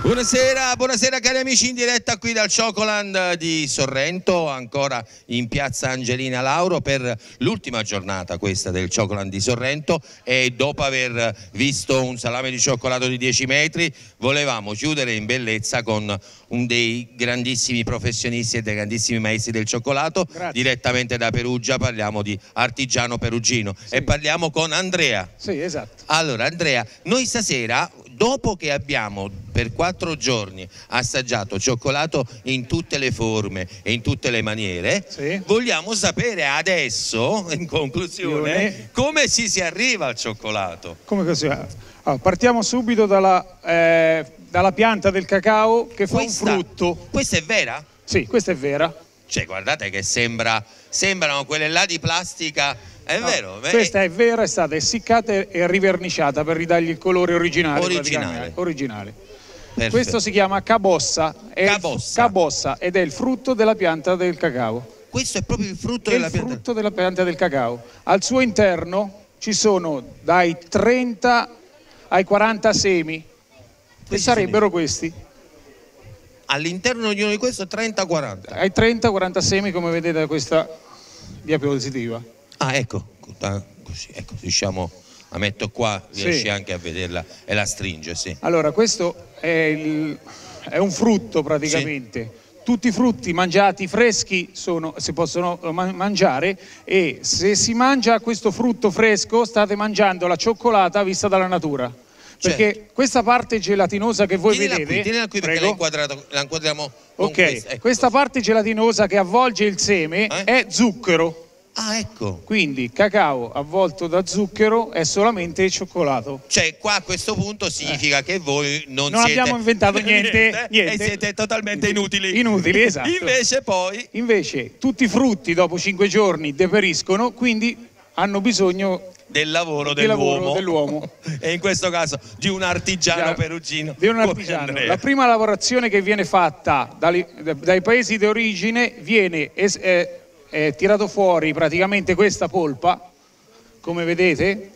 Buonasera, buonasera cari amici in diretta qui dal Ciocoland di Sorrento, ancora in piazza Angelina Lauro per l'ultima giornata questa del Ciocoland di Sorrento, e dopo aver visto un salame di cioccolato di 10 metri volevamo chiudere in bellezza con un dei grandissimi professionisti e dei grandissimi maestri del cioccolato. Grazie. Direttamente da Perugia parliamo di Artigiano Perugino, sì. E parliamo con Andrea. Sì, esatto. Allora Andrea, noi stasera, dopo che abbiamo per 4 giorni assaggiato cioccolato in tutte le forme e in tutte le maniere, sì, vogliamo sapere adesso, in conclusione, come si arriva al cioccolato. Come così? Allora, partiamo subito dalla pianta del cacao che fa un frutto. Questa è vera? Sì, questa è vera. Cioè, guardate che sembrano quelle là di plastica. È vero? Questa è vera, è stata essiccata e riverniciata per ridargli il colore originale. Originale. Questo si chiama cabossa. Cabossa, ed è il frutto della pianta del cacao. Questo è proprio il frutto della pianta? Il frutto della pianta del cacao. Al suo interno ci sono dai 30 ai 40 semi, che sarebbero questi. All'interno di uno di questi 30-40? Ai 30-40 semi, come vedete da questa diapositiva. Ah, ecco, così, ecco, riusciamo, la metto qua, riesci, sì, anche a vederla e la stringe, sì. Allora, questo è un frutto praticamente. Sì. Tutti i frutti mangiati freschi si possono mangiare, e se si mangia questo frutto fresco state mangiando la cioccolata vista dalla natura. Perché certo, questa parte gelatinosa che voi vedete, tienila qui perché la inquadriamo con questa. Ecco, questa parte gelatinosa che avvolge il seme è zucchero. Ah, ecco. Quindi cacao avvolto da zucchero è solamente cioccolato. Cioè, qua a questo punto significa che voi non abbiamo inventato niente. E siete totalmente inutili. Inutili, esatto. Invece tutti i frutti dopo 5 giorni deperiscono, quindi hanno bisogno del lavoro dell'uomo. E in questo caso di un artigiano perugino. Di un artigiano. La prima lavorazione che viene fatta dai paesi di origine viene tirato fuori praticamente questa polpa, come vedete.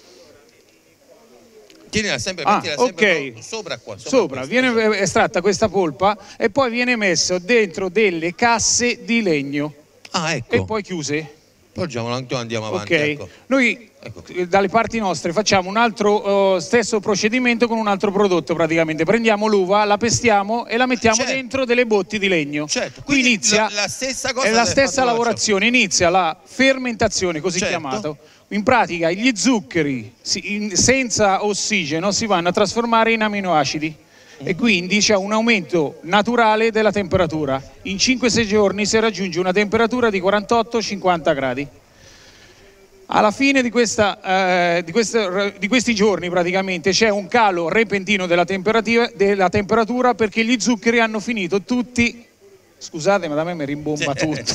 Tienila sempre, sempre sopra qua. Sopra viene estratta questa polpa e poi viene messo dentro delle casse di legno. Ah, ecco. E poi chiuse. Andiamo avanti. Ecco. Noi dalle parti nostre facciamo un altro stesso procedimento con un altro prodotto praticamente. Prendiamo l'uva, la pestiamo e la mettiamo dentro delle botti di legno. Certo. Qui inizia la stessa cosa, è la stessa lavorazione, inizia la fermentazione, così chiamato. In pratica gli zuccheri senza ossigeno si vanno a trasformare in aminoacidi. E quindi c'è un aumento naturale della temperatura. In 5-6 giorni si raggiunge una temperatura di 48-50 gradi. Alla fine di questi giorni praticamente c'è un calo repentino della temperatura perché gli zuccheri hanno finito tutti. Scusate, ma da me mi rimbomba tutto.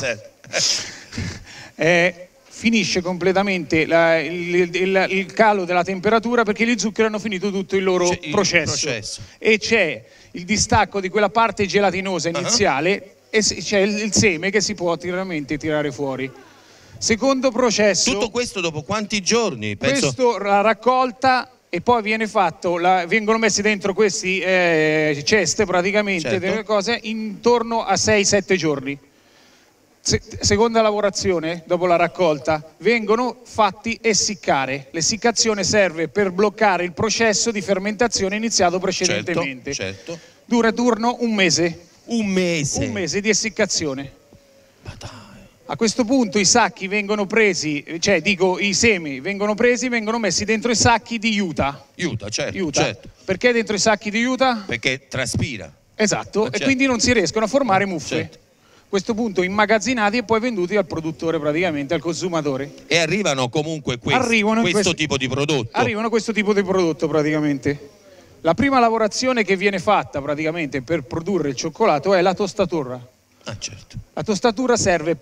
Finisce completamente il calo della temperatura perché gli zuccheri hanno finito tutto il loro processo. E c'è il distacco di quella parte gelatinosa iniziale e c'è il seme che si può veramente tirare fuori. Secondo processo. Tutto questo dopo quanti giorni? Questo la raccolta, e poi viene fatto, vengono messi dentro questi ceste praticamente, delle cose, intorno a 6-7 giorni. Seconda lavorazione, dopo la raccolta, vengono fatti essiccare. L'essiccazione serve per bloccare il processo di fermentazione iniziato precedentemente. Certo. Dura turno un mese. Un mese? Un mese di essiccazione. A questo punto i sacchi vengono presi, i semi vengono presi, vengono messi dentro i sacchi di juta. Juta, certo. Perché dentro i sacchi di juta? Perché traspira. Esatto, e quindi non si riescono a formare muffe. Certo. A questo punto immagazzinati e poi venduti al produttore, praticamente al consumatore. E arrivano comunque questo tipo di prodotto. Arrivano questo tipo di prodotto praticamente. La prima lavorazione che viene fatta praticamente per produrre il cioccolato è la tostatura. Ah, certo. La tostatura serve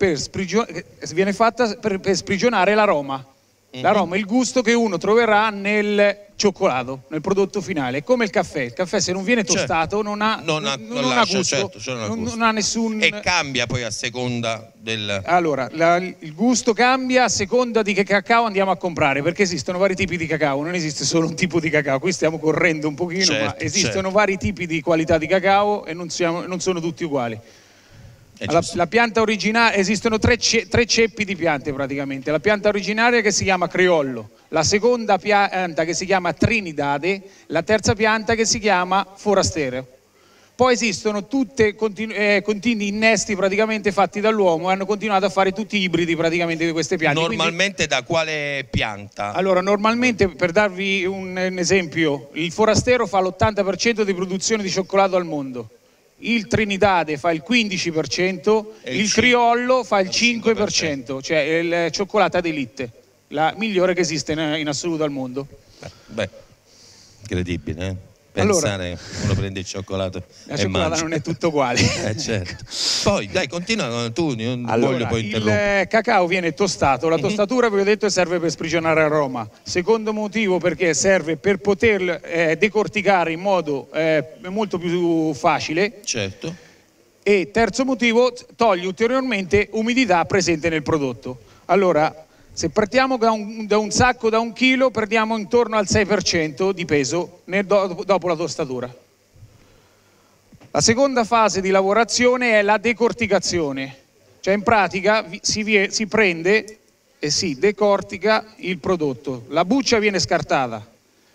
viene fatta per sprigionare l'aroma. L'aroma, il gusto che uno troverà nel cioccolato nel prodotto finale. È come il caffè se non viene tostato non ha gusto, certo, non ha nessun... E cambia poi a seconda del... Allora, il gusto cambia a seconda di che cacao andiamo a comprare, perché esistono vari tipi di cacao, non esiste solo un tipo di cacao. Qui stiamo correndo un pochino, ma esistono vari tipi di qualità di cacao e non sono tutti uguali. La pianta originaria, esistono tre ceppi di piante praticamente. La pianta originaria che si chiama Criollo, la seconda pianta che si chiama Trinidade, la terza pianta che si chiama Forastero. Poi esistono tutte continui innesti praticamente fatti dall'uomo e hanno continuato a fare tutti i ibridi praticamente di queste piante. Normalmente da quale pianta? Allora, normalmente, per darvi un esempio, il Forastero fa l'80% di produzione di cioccolato al mondo. Il Trinidade fa il 15%, il Criollo fa il 5%, cioè il cioccolato d'élite, la migliore che esiste in assoluto al mondo. Beh, incredibile, eh? Pensare che uno prende il cioccolato la cioccolata non è tutto uguale. Certo. Poi dai, continua tu, non voglio poi interrompere. Il cacao viene tostato, la tostatura vi ho detto serve per sprigionare aroma. Secondo motivo perché serve per poter decorticare in modo molto più facile. Certo. E terzo motivo, toglie ulteriormente umidità presente nel prodotto. Allora, se partiamo da un sacco da 1 chilo, perdiamo intorno al 6% di peso dopo la tostatura. La seconda fase di lavorazione è la decorticazione, cioè in pratica si prende e si decortica il prodotto. La buccia viene scartata.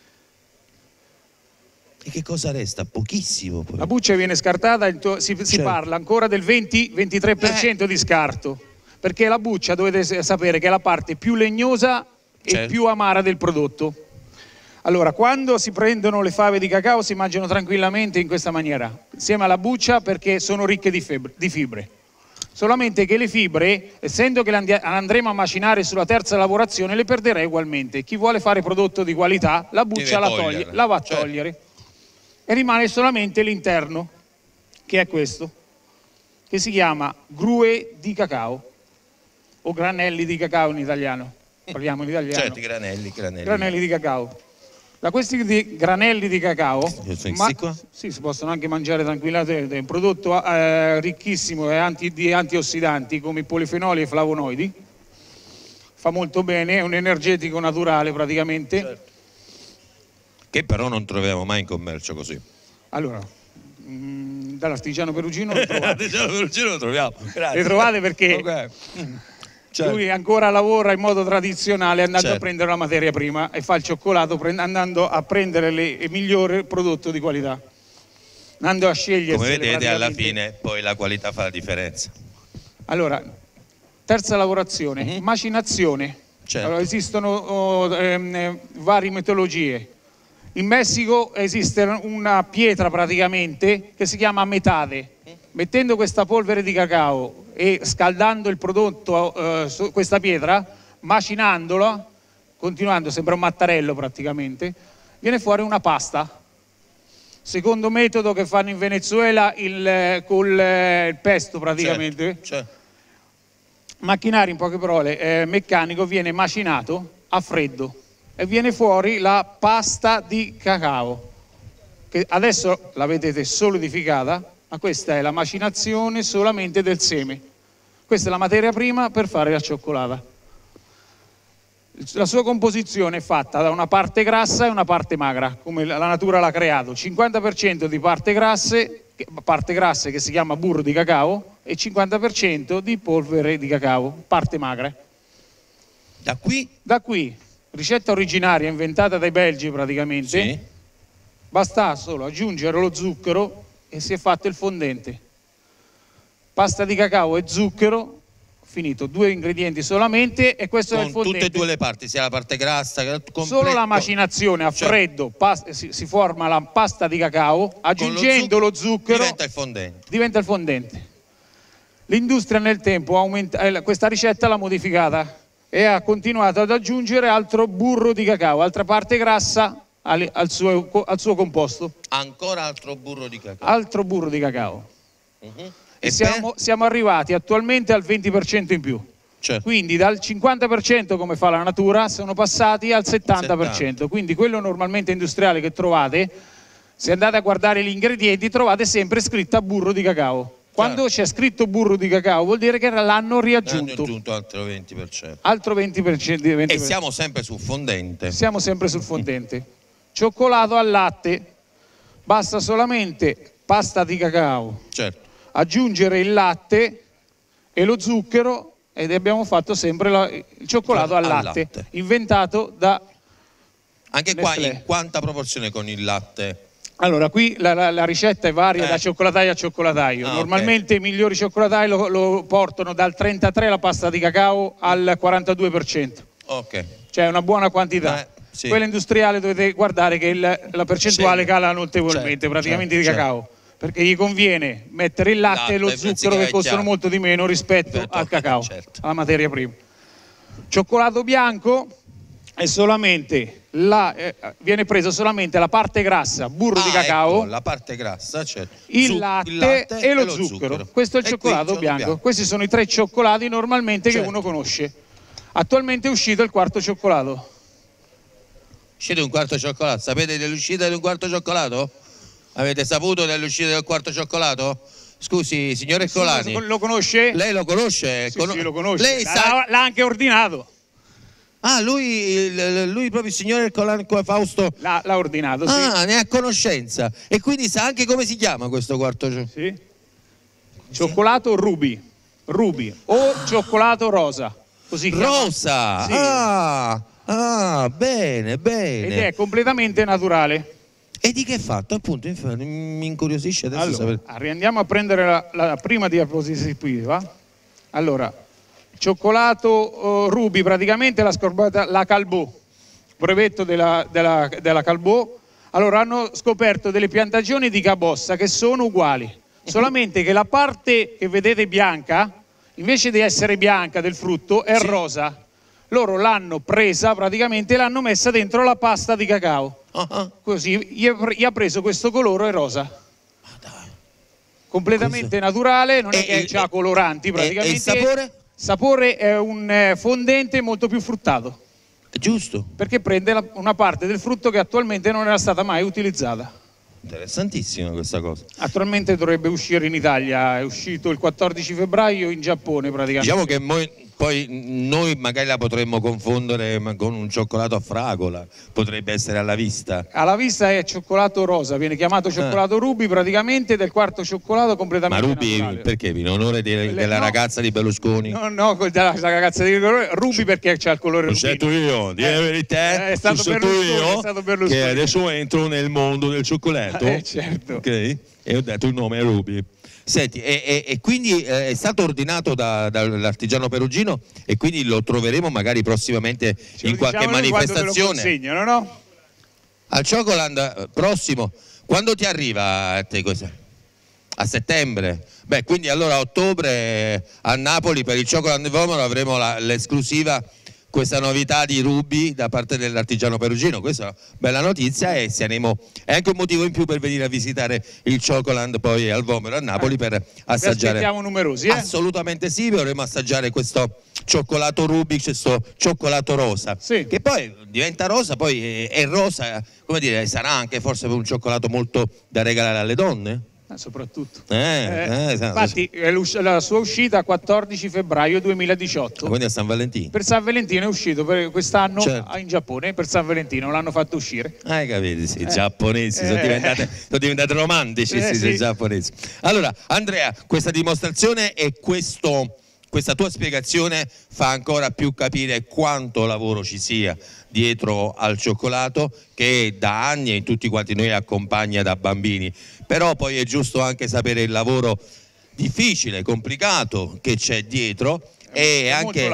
E che cosa resta? Pochissimo poi. La buccia viene scartata, si parla ancora del 20-23% di scarto. Perché la buccia dovete sapere che è la parte più legnosa e più amara del prodotto. Allora, quando si prendono le fave di cacao si mangiano tranquillamente in questa maniera, insieme alla buccia, perché sono ricche di fibre. Solamente che le fibre, essendo che le andremo a macinare sulla terza lavorazione, le perderei ugualmente. Chi vuole fare prodotto di qualità, la buccia la va a togliere. E rimane solamente l'interno, che è questo, che si chiama grue di cacao. O granelli di cacao in italiano, parliamo in italiano. Certo, granelli. Granelli di cacao. Da questi granelli di cacao si possono anche mangiare tranquillamente. È un prodotto ricchissimo di antiossidanti come i polifenoli e i flavonoidi. Fa molto bene, è un energetico naturale praticamente. Certo. Che però non troviamo mai in commercio così. Allora, dall'artigiano perugino lo trovate. L'artigiano perugino lo troviamo. Grazie. Le trovate perché... Okay. Certo. Lui ancora lavora in modo tradizionale andando a prendere la materia prima e fa il cioccolato andando a prendere il migliore prodotto di qualità, andando a scegliere. Come vedete alla fine poi la qualità fa la differenza. Allora, terza lavorazione, macinazione. Certo. Allora, esistono varie metodologie. In Messico esiste una pietra praticamente che si chiama metade. Mettendo questa polvere di cacao e scaldando il prodotto su questa pietra, macinandola, continuando, sembra un mattarello praticamente, viene fuori una pasta. Secondo metodo che fanno in Venezuela col pesto praticamente. Certo. Macchinare, in poche parole, meccanico, viene macinato a freddo e viene fuori la pasta di cacao, che adesso la vedete solidificata, ma questa è la macinazione solamente del seme. Questa è la materia prima per fare la cioccolata. La sua composizione è fatta da una parte grassa e una parte magra, come la natura l'ha creato. 50% di parte grasse che si chiama burro di cacao e 50% di polvere di cacao, parte magra. Da qui? Da qui, ricetta originaria inventata dai belgi praticamente, sì. Basta solo aggiungere lo zucchero e si è fatto il fondente. Pasta di cacao e zucchero, finito, 2 ingredienti solamente e questo è il fondente. Con tutte e due le parti, sia la parte grassa che solo la macinazione a freddo si forma la pasta di cacao, aggiungendo lo zucchero diventa il fondente. L'industria nel tempo questa ricetta l'ha modificata e ha continuato ad aggiungere altro burro di cacao, altra parte grassa al suo composto. Ancora altro burro di cacao. Altro burro di cacao. E siamo arrivati attualmente al 20% in più. Certo. Quindi dal 50% come fa la natura sono passati al 70%. Quindi quello normalmente industriale che trovate, se andate a guardare gli ingredienti trovate sempre scritto burro di cacao. Quando c'è scritto burro di cacao vuol dire che l'hanno riaggiunto. Hanno aggiunto altro 20%. Altro 20%. E siamo sempre sul fondente. Siamo sempre sul fondente. Cioccolato al latte. Basta solamente pasta di cacao. Certo. Aggiungere il latte e lo zucchero ed abbiamo fatto sempre il cioccolato al latte, inventato da Anche Nestlé. qua in quanta proporzione con il latte? Allora, qui la ricetta è varia da cioccolataio a cioccolataio. Normalmente i migliori cioccolatai lo portano dal 33% la pasta di cacao al 42%. Ok. Cioè una buona quantità. Sì. Quella industriale dovete guardare che la percentuale cala notevolmente, praticamente di cacao. Perché gli conviene mettere il latte e lo zucchero che costano molto di meno rispetto al cacao, alla materia prima. Cioccolato bianco è solamente viene presa solamente la parte grassa, burro di cacao, ecco, la parte grassa, certo. il latte e lo zucchero. Questo è il cioccolato bianco. Questi sono i 3 cioccolati normalmente che uno conosce. Attualmente è uscito il 4º cioccolato. Uscite un 4º cioccolato? Sapete dell'uscita di un 4º cioccolato? Avete saputo dell'uscita del 4º cioccolato? Scusi, signore Colani. Lo conosce? Lei lo conosce? Sì, lo conosce. Lei l'ha anche ordinato. Ah, lui proprio il signore Colani Fausto? L'ha ordinato, sì. Ah, ne ha conoscenza. E quindi sa anche come si chiama questo 4º cioccolato? Sì. Cioccolato Ruby o cioccolato rosa. Così rosa! Sì. Bene, bene. Ed è completamente naturale. E di che è fatto? Appunto, mi incuriosisce adesso allora, sapere. Andiamo a prendere la prima diapositiva. Allora, cioccolato Ruby, praticamente la scorbata, la Calbò, brevetto della Calbò. Allora, hanno scoperto delle piantagioni di cabossa che sono uguali, solamente che la parte che vedete bianca, invece di essere bianca del frutto, è rosa. Loro l'hanno presa praticamente e l'hanno messa dentro la pasta di cacao. Così gli ha preso questo colore rosa. Completamente naturale, non è che ha coloranti praticamente. E il sapore? Il sapore è un fondente molto più fruttato. Giusto. Perché prende una parte del frutto che attualmente non era stata mai utilizzata. Interessantissima questa cosa. Attualmente dovrebbe uscire in Italia, è uscito il 14 febbraio in Giappone praticamente. Diciamo che poi noi magari la potremmo confondere con un cioccolato a fragola, potrebbe essere alla vista. Alla vista è cioccolato rosa, viene chiamato cioccolato Ruby praticamente, del 4º cioccolato completamente naturale. Ma Ruby naturale. perché? In onore della ragazza di Berlusconi? No, della ragazza di Berlusconi. Ruby perché c'ha il colore rubino. Lo scelto io, di la verità, è stato Berlusconi, che adesso entro nel mondo del cioccolato. Certo. Ok? E ho detto il nome è Ruby. Senti, e quindi è stato ordinato dall'artigiano perugino e quindi lo troveremo magari prossimamente in qualche manifestazione. Consegnano, no? Al Ciocoland prossimo, quando ti arriva a te questo? A settembre? Beh, quindi allora a ottobre a Napoli per il Ciocoland di Vomero avremo l'esclusiva, questa novità di Ruby da parte dell'artigiano perugino. Questa è una bella notizia e è anche un motivo in più per venire a visitare il Ciocoland poi al Vomero a Napoli per assaggiare. Aspettiamo numerosi, Assolutamente sì, vorremmo assaggiare questo cioccolato Ruby, questo cioccolato rosa, che poi diventa rosa, poi è rosa, come dire, sarà anche forse un cioccolato molto da regalare alle donne? Soprattutto. Esatto. Infatti la sua uscita 14 febbraio 2018. Quindi a San Valentino. Per San Valentino è uscito quest'anno in Giappone, per San Valentino l'hanno fatto uscire. Capito, sì, i giapponesi sono diventati romantici, i giapponesi. Allora, Andrea, questa dimostrazione e questa tua spiegazione fa ancora più capire quanto lavoro ci sia dietro al cioccolato, che da anni e tutti quanti noi accompagna da bambini, però poi è giusto anche sapere il lavoro difficile, complicato che c'è dietro e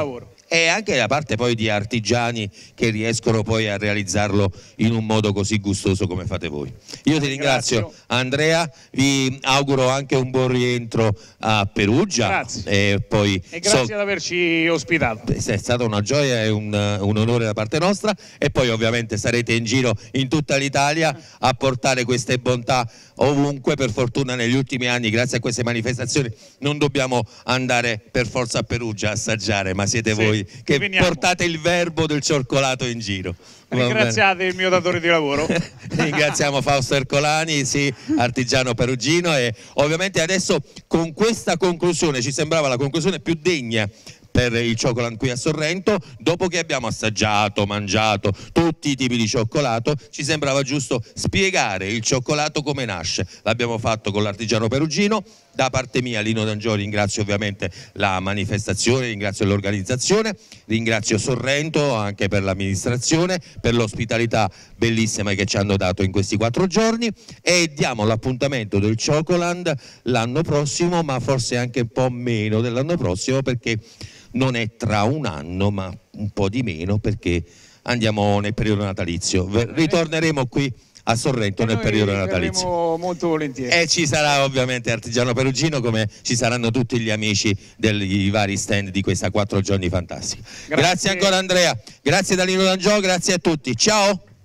anche la parte poi di artigiani che riescono poi a realizzarlo in un modo così gustoso come fate voi. Io ti ringrazio Andrea, vi auguro anche un buon rientro a Perugia. Grazie. E grazie ad averci ospitato. È stata una gioia e un onore da parte nostra, e poi ovviamente sarete in giro in tutta l'Italia a portare queste bontà ovunque. Per fortuna negli ultimi anni, grazie a queste manifestazioni, non dobbiamo andare per forza a Perugia a assaggiare, ma siete voi che portate il verbo del cioccolato in giro. Ringraziate il mio datore di lavoro. Ringraziamo Fausto Ercolani, sì, artigiano perugino, e ovviamente adesso con questa conclusione ci sembrava la conclusione più degna per il Cioccoland qui a Sorrento. Dopo che abbiamo assaggiato, mangiato tutti i tipi di cioccolato, ci sembrava giusto spiegare il cioccolato come nasce. L'abbiamo fatto con l'artigiano perugino. Da parte mia, Lino D'Angio, ringrazio ovviamente la manifestazione, ringrazio l'organizzazione, ringrazio Sorrento anche per l'amministrazione, per l'ospitalità bellissima che ci hanno dato in questi 4 giorni, e diamo l'appuntamento del Cioccoland l'anno prossimo, ma forse anche un po' meno dell'anno prossimo, perché non è tra un anno ma un po' di meno, perché andiamo nel periodo natalizio. Ritorneremo qui a Sorrento nel periodo natalizio. Molto volentieri. E ci sarà ovviamente Artigiano Perugino, come ci saranno tutti gli amici dei vari stand di questa 4 giorni fantastica. Grazie ancora Andrea, grazie da Lino D'Angio, grazie a tutti, ciao!